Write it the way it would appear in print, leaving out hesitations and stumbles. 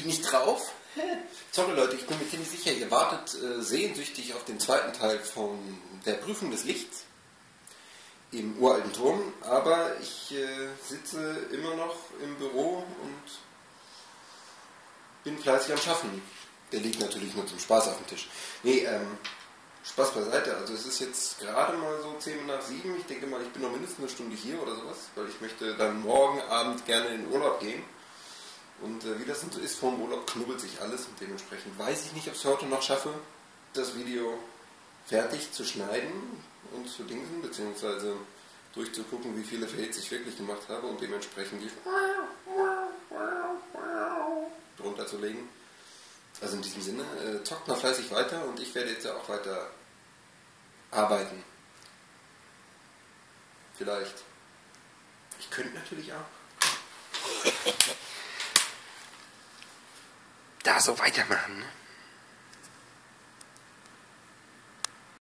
die nicht drauf? Sorry Leute, ich bin mir ziemlich sicher, ihr wartet sehnsüchtig auf den zweiten Teil von der Prüfung des Lichts im uralten Turm, aber ich sitze immer noch im Büro und bin fleißig am Schaffen. Der liegt natürlich nur zum Spaß auf dem Tisch. Nee, Spaß beiseite. Also es ist jetzt gerade mal so 7:10. Ich denke mal, ich bin noch mindestens eine Stunde hier oder sowas, weil ich möchte dann morgen Abend gerne in den Urlaub gehen. Und wie das so ist, vor dem Urlaub knubbelt sich alles und dementsprechend weiß ich nicht, ob ich es heute noch schaffe, das Video fertig zu schneiden und zu dingsen, beziehungsweise durchzugucken, wie viele Fails ich wirklich gemacht habe und dementsprechend die drunter zu legen. Also in diesem Sinne, zockt mal fleißig weiter und ich werde jetzt ja auch weiter arbeiten. Vielleicht. Ich könnte natürlich auch da so weitermachen, ne?